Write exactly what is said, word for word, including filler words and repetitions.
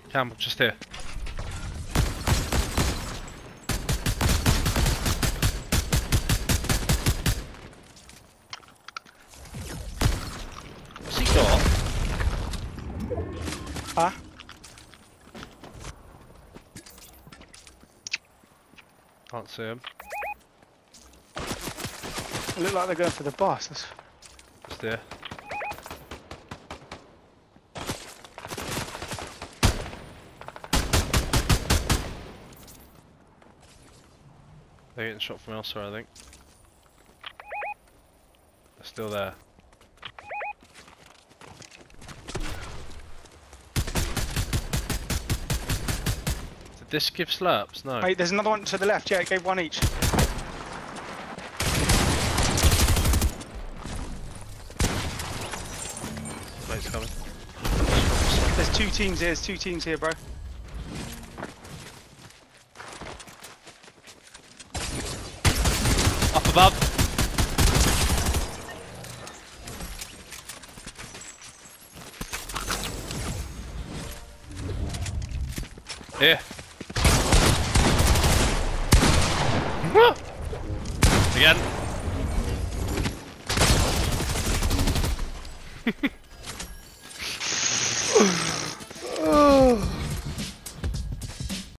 Cam, just here. What's he got? Huh? Can't see him. They look like they're going for the boss. That's... Just here. They're getting shot from elsewhere, I think. They're still there. Did this give slurps? No. Wait, there's another one to the left. Yeah, it gave one each. Mate's coming. There's two teams here. There's two teams here, bro. Up above. Here. Again.